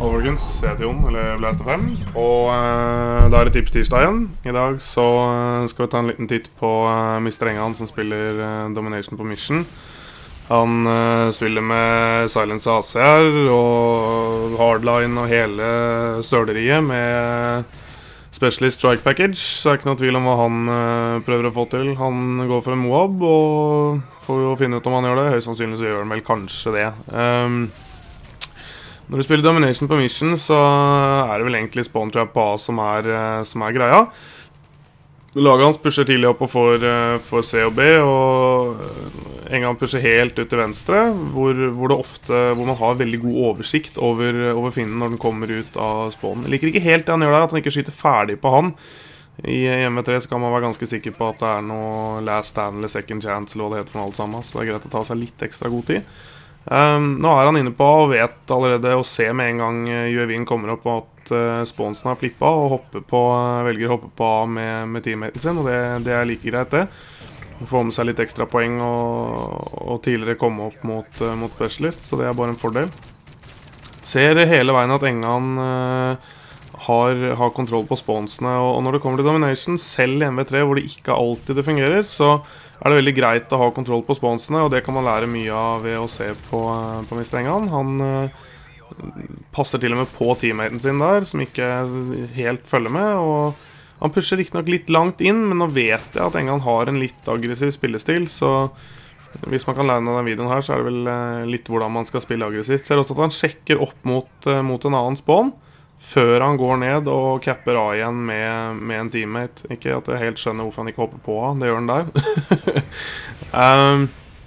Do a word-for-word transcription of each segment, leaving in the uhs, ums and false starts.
Og folkens, jeg heter Jon, eller Blast F M, og uh, da er det tips tirsdag igjen. I dag så uh, skal vi ta en liten titt på uh, mister Engan som spiller uh, Domination på Mission. Han uh, spiller med Silence A C her, og Hardline og hele søleriet med Specialist Strike Package. Så er det ikke noe tvil om hva han uh, prøver å få til. Han går for en Moab, og får jo finne ut om han gjør det. Høyst sannsynlig så gjør han vel kanskje det. Um, Når du spiller Domination på Mission, så er det vel egentlig Spawn Trap på A som er, som er greia. Laget hans pusher tidlig opp og får, får C og B, og Engan pusher helt ut til venstre, hvor, hvor, det ofte, hvor man har veldig god oversikt over, over fienden når den kommer ut av Spawn. Jeg liker ikke helt det han gjør der, at han ikke skyter ferdig på han. I M V tre så kan man være ganske sikker på at det er noe last stand eller second chance, eller hva det heter for alt sammen, så det er greit å ta seg litt ekstra god tid. Um, nå er han inne på og vet allerede å se med en gang U A V-en kommer opp at uh, Spawnsen har flippet og hopper på, uh, velger å hoppe på A med, med teammaten sin, og det, det er like greit det. Få med seg litt ekstra poeng og, og tidligere komme opp mot, uh, mot Specialist, så det er bare en fordel. Ser hele veien at Engan uh, har, har kontroll på spawnsene, og, og når det kommer til Domination, selv i M V tre hvor det ikke alltid det fungerer, så er det veldig greit å ha kontroll på spawnsene, og det kan man lære mye av ved å se på, på mister Engan. Han uh, passer til og med på teammaten sin der, som ikke helt følger med, og han pusher ikke nok litt langt inn, men nå vet jeg at Engan har en litt aggressiv spillestil, så hvis man kan lære noe av den videoen her, så er det vel uh, litt hvordan man skal spille aggressivt. Ser også at han sjekker opp mot, uh, mot en annen spawn, før han går ned og capper A igjen med, med en teammate. Ikke at jeg helt skjønner hvorfor han ikke hopper på A, det gjør han der. um,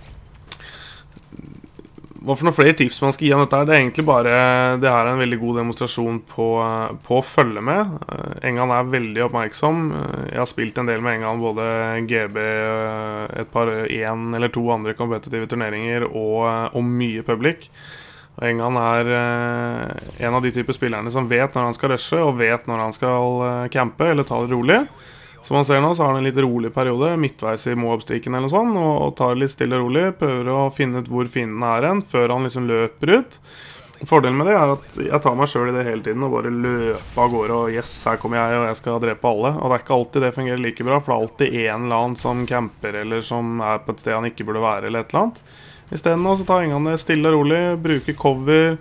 hva for noen flere tips man skal gi om dette her? Det er egentlig bare, det her er en veldig god demonstrasjon på, på å følge med. Uh, Engan er veldig oppmerksom. Uh, jeg har spilt en del med Engan, både G B, uh, et par, en eller to andre kompetitive turneringer, og, og mye public. Engan er eh, en av de typer spillerne som vet når han skal rushe, og vet når han skal eh, campe eller ta det rolig. Som man ser nå, så har han en litt rolig periode, midtveis i Moab-striken eller sånn, og, og tar det litt stille og rolig, prøver å finne ut hvor fienden er hen, før han liksom løper ut. Fordelen med det er at jeg tar meg selv i det hele tiden, og bare løper av gårde, og yes, her kommer jeg, og jeg skal drepe alle. Og det er ikke alltid det fungerer like bra, for det er alltid en eller annen som camper, eller som er på et sted han ikke burde være, eller et eller annet. I stedet nå så tar Engan det stille og rolig, bruker cover.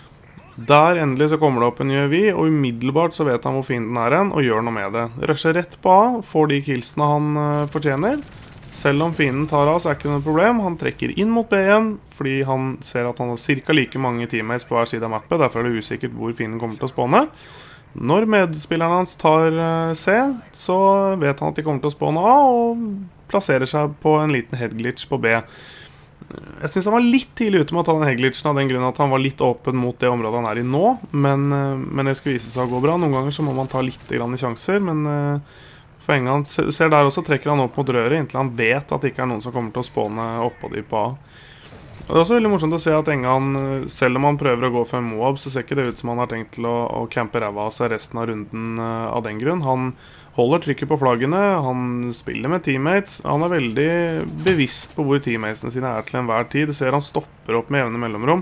Der endelig så kommer det opp en U A V, og umiddelbart så vet han hvor fienden er hen, og gjør noe med det. Rusher rett på A, får de killsene han uh, fortjener. Selv om fienden tar av, så er ikke det noe problem. Han trekker inn mot B igjen, fordi han ser at han har cirka like mange teammates på hver side av mappet. Derfor er det usikkert hvor fienden kommer til å spawne. Når medspilleren hans tar uh, C, så vet han at de kommer til å spawne A, og plasserer seg på en liten headglitch på B. Jeg synes han var litt tidlig ute med å ta den headglitchen av den grunnen at han var litt åpen mot det området han er i nå, men, men det skulle vise seg å gå bra. Noen ganger så må man ta litt grann i sjanser, men for Engan ser der også, trekker han opp mot røret inntil han vet at det ikke er noen som kommer til å spåne oppå de på A. Og det er også veldig morsomt å se at Engan, selv om han prøver å gå for en Moab, så ser ikke det ut som han har tenkt til å, å campe ræva av seg resten av runden av den grunn. Han holder trykket på flaggene, han spiller med teammates, han er veldig bevisst på hvor teammatesene sine er til enhver tid. Du ser han stopper opp med jevne mellomrom.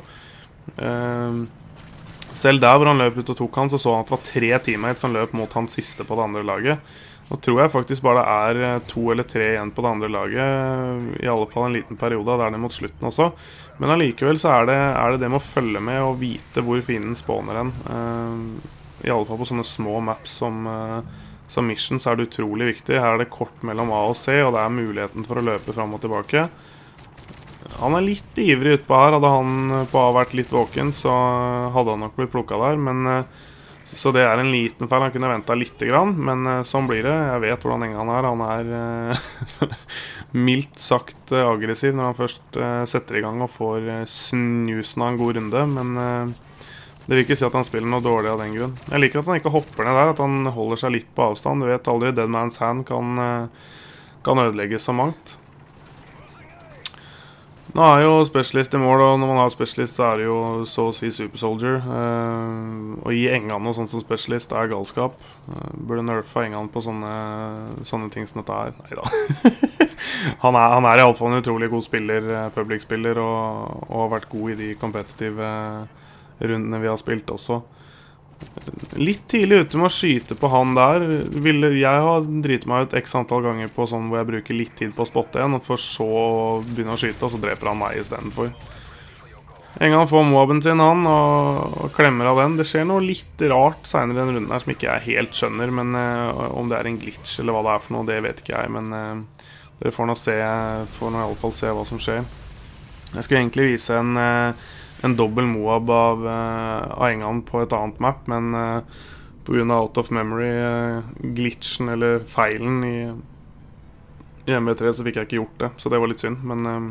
Uh, selv der hvor han løp ut og tok han, så så han at det var tre teammates som løp mot han siste på det andre laget. Nå tror jeg faktisk bare det er to eller tre igjen på det andre laget, i alle fall en liten periode, det er det mot slutten også. Men allikevel så er det, er det det med å følge med og vite hvor fienden spawner hen. Uh, I alle fall på sånne små maps som... Uh, Som Mission så er det utrolig viktig. Her er det kort mellom A og C, og det er muligheten for å løpe frem og tilbake. Han er litt ivrig utpå her. Hadde han på A vært litt våken, så hadde han nok blitt plukket der. Men, så det er en liten feil. Han kunne ventet litt grann, men sånn blir det. Jeg vet hvordan Engan er. Han er mildt sagt aggressiv når han først setter i gang og får snusen av en god runde, men... Det vil ikke si at han spiller noe dårlig av den grunn. Jeg liker at han ikke hopper ned der, at han holder seg litt på avstand. Du vet aldri, Dead Man's Hand kan, kan ødelegges så mangt. Nå er jo Specialist i mål, og når man har Specialist så er det jo så å si Super Soldier. Uh, og gi Engan noe sånt som Specialist er galskap. Uh, burde nerfe Engan på sånne, sånne ting som dette her. Neida. han, er, han er i alle fall en utrolig god spiller, public-spiller, og, og har vært god i de kompetitive rundene vi har spilt også. litt tidlig ute med å skyte på han der. Ville jeg ha dritet meg ut x antall ganger på sånn hvor jeg bruker litt tid på å spotte igjen, og for så å begynne å skyte, og så dreper han meg i stedet for. En gang han får Moaben sin, han, og, og klemmer av den. Det skjer noe litt rart senere i den runden her som ikke jeg helt skjønner, men uh, om det er en glitch eller hva det er for noe, det vet ikke jeg, men uh, dere får nå se, får nå i alle fall se hva som skjer. Jeg skulle egentlig vise en, uh, en dobbel Moab av, uh, av Engan på et annet map, men uh, på grunn av out of memory, uh, glitchen eller feilen i, i M V tre, så fikk jeg ikke gjort det, så det var litt synd, men... Uh,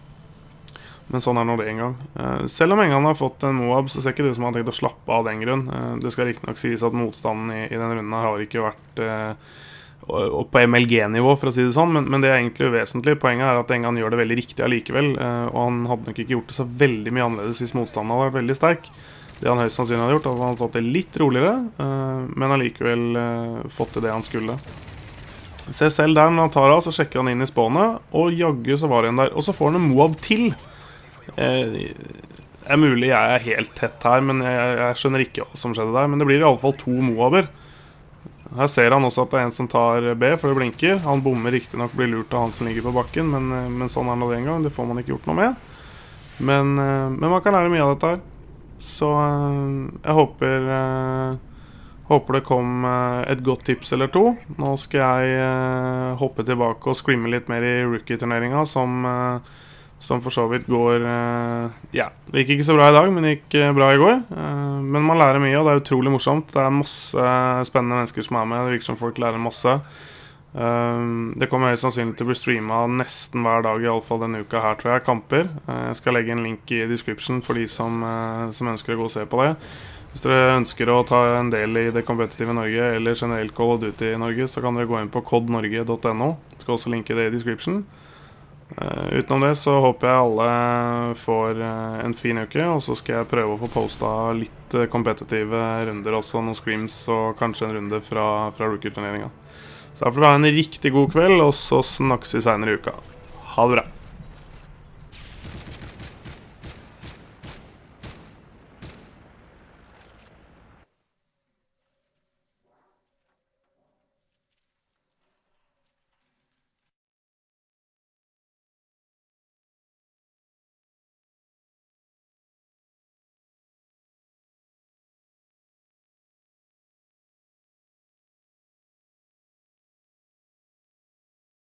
Men sånn er nå det en gang. Uh, selv om Engan har fått en Moab, så ser ikke det ut som han har tenkt å slappe av den grunn. Uh, det skal riktig nok sies at motstanden i, i den runden her har ikke vært uh, på M L G-nivå, for å si det sånn, men, men det er egentlig uvesentlig. Poenget er at Engan gjør det veldig riktig allikevel, uh, og han hadde nok ikke gjort det så veldig mye annerledes hvis motstanden hadde vært veldig sterk. Det han høyst sannsynlig hadde gjort, at han hadde fått det litt roligere, uh, men allikevel uh, fått til det han skulle. Se selv der når han tar av, så sjekker han inn i spånet, og jaggu så var det en der. Og så får han en Moab til. Det er mulig jeg er helt tett her, men jeg, jeg skjønner ikke hva som skjedde der. Men det blir i alle fall to Moaber. Her ser han også at det er en som tar B, for det blinker. Han bommer riktig nok, blir lurt av han som ligger på bakken, men, men sånn er det en gang. Det får man ikke gjort noe med. Men, men man kan lære mye av dette her. Så jeg håper, håper det kom et godt tips eller to. Nå skal jeg hoppe tilbake og scrimme litt mer i rookie-turneringa, som... Som for så vidt går, uh, ja, det gikk ikke så bra i dag, men det gikk uh, bra i går. Uh, men man lærer mye, og det er utrolig morsomt. Det er masse spennende mennesker som er med, det virker som folk lærer masse. Uh, det kommer høyst sannsynlig til å bli streamet nesten hver dag, i alle fall denne uka her, tror jeg, kamper. Uh, jeg skal legge en link i description for de som, uh, som ønsker å gå og se på det. Hvis dere ønsker å ta en del i det kompetitive Norge, eller generelt Call of Duty i Norge, så kan dere gå inn på cod norge punktum no. Jeg skal også linke det i description. Uh, utenom det så håper jeg alle får uh, en fin uke, og så skal jeg prøve å få postet litt uh, kompetitive runder også, noen screams og kanskje en runde fra, fra rookie-turneringen. Så da får dere ha en riktig god kveld, og så snakkes vi senere i uka. Ha det bra!